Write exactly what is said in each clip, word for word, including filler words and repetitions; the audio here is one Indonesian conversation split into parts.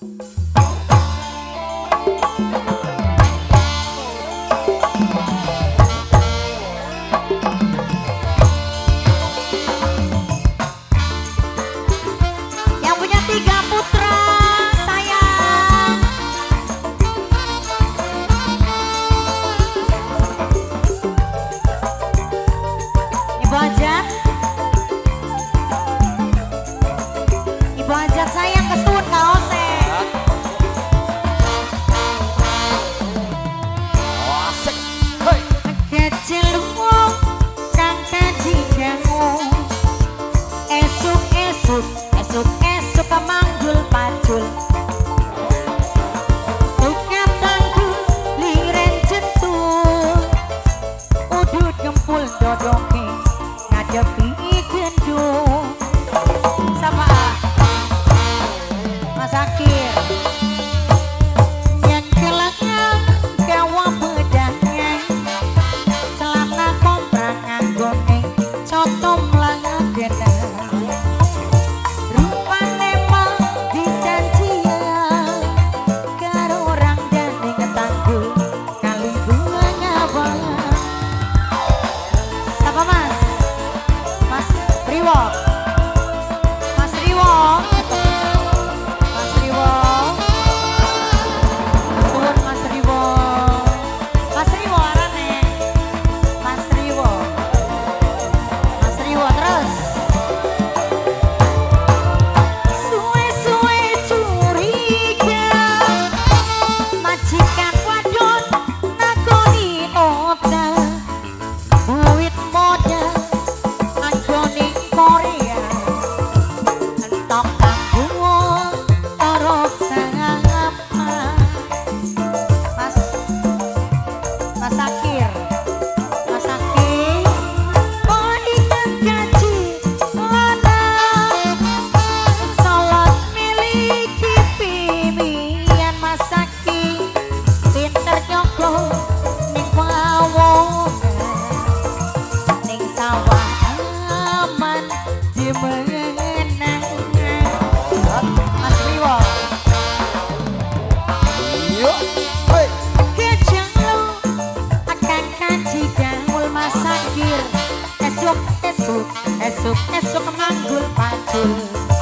esuk esuk esuk manggul pacul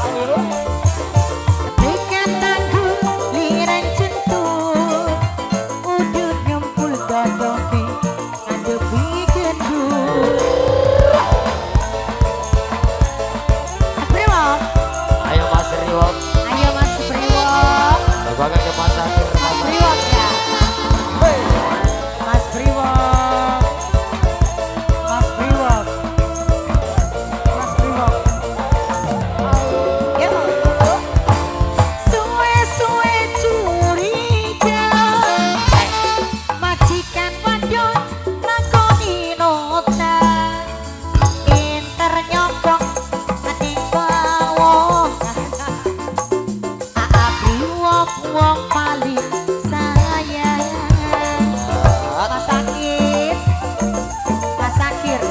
tekan tanggul liran centul udut nyempul dodoki ngadepi gendul Priwok ayo Mas Priwok ayo Mas Priwok bagaimana ke Mas Akhir Mas Priwok ya Mas Priwok Mas Priwok Mas Priwok yo suwe-suwe curiga majikan wadon lakoni nota inter nyokong ati bawong aa Priwok wong paling sayang Mas Sakit Mas Sakir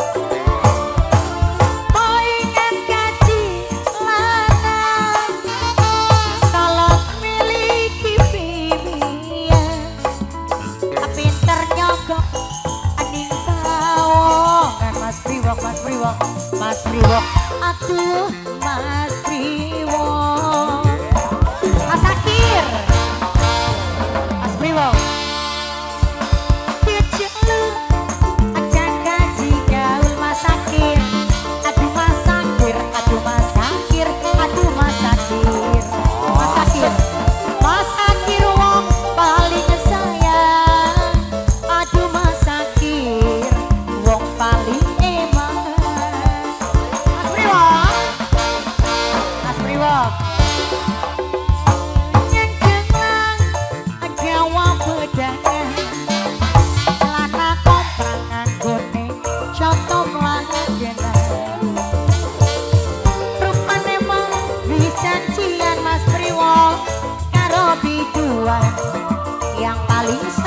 poingan gaji lanang salot miliki pimian pinter nyogok aning bawongan Mas Priwok Mas Priwok Mas Priwok atuh Mas Priwok Mas Sakir Mas Priwok yang paling